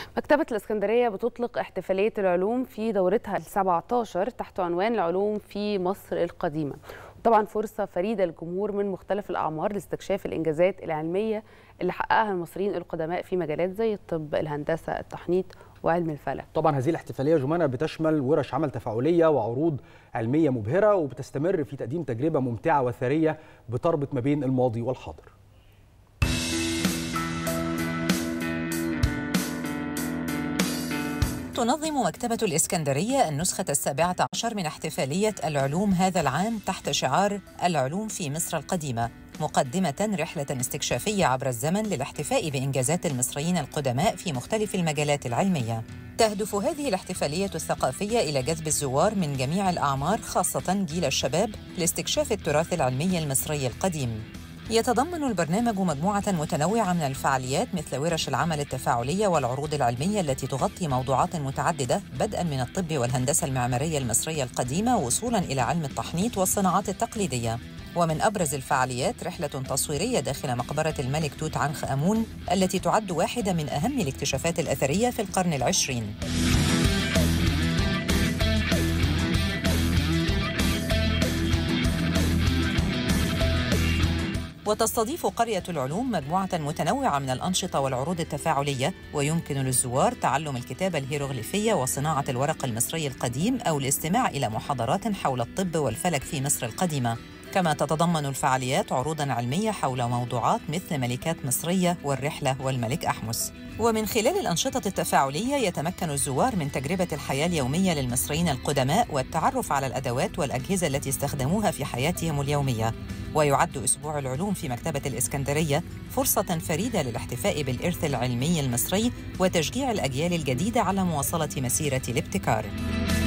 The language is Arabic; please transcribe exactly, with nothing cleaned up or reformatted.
مكتبة الإسكندرية بتطلق احتفالية العلوم في دورتها السابعة عشر تحت عنوان العلوم في مصر القديمة. طبعا فرصة فريدة للجمهور من مختلف الأعمار لاستكشاف الإنجازات العلمية اللي حققها المصريين القدماء في مجالات زي الطب، الهندسة، التحنيط وعلم الفلك. طبعا هذه الاحتفالية جمانة بتشمل ورش عمل تفاعلية وعروض علمية مبهرة، وبتستمر في تقديم تجربة ممتعة وثرية بتربط ما بين الماضي والحاضر. تنظم مكتبة الإسكندرية النسخة السابعة عشر من احتفالية العلوم هذا العام تحت شعار العلوم في مصر القديمة، مقدمة رحلة استكشافية عبر الزمن للاحتفاء بإنجازات المصريين القدماء في مختلف المجالات العلمية. تهدف هذه الاحتفالية الثقافية إلى جذب الزوار من جميع الأعمار، خاصة جيل الشباب، لاستكشاف التراث العلمي المصري القديم. يتضمن البرنامج مجموعة متنوعة من الفعاليات مثل ورش العمل التفاعلية والعروض العلمية التي تغطي موضوعات متعددة، بدءاً من الطب والهندسة المعمارية المصرية القديمة وصولاً إلى علم التحنيط والصناعات التقليدية. ومن أبرز الفعاليات رحلة تصويرية داخل مقبرة الملك توت عنخ آمون التي تعد واحدة من أهم الاكتشافات الأثرية في القرن العشرين. وتستضيف قرية العلوم مجموعة متنوعة من الأنشطة والعروض التفاعلية، ويمكن للزوار تعلم الكتابة الهيروغليفية وصناعة الورق المصري القديم أو الاستماع إلى محاضرات حول الطب والفلك في مصر القديمة. كما تتضمن الفعاليات عروضاً علمية حول موضوعات مثل ملكات مصرية والرحلة والملك أحمس. ومن خلال الأنشطة التفاعلية يتمكن الزوار من تجربة الحياة اليومية للمصريين القدماء والتعرف على الأدوات والأجهزة التي استخدموها في حياتهم اليومية. ويعد أسبوع العلوم في مكتبة الإسكندرية فرصة فريدة للاحتفاء بالإرث العلمي المصري وتشجيع الأجيال الجديدة على مواصلة مسيرة الابتكار.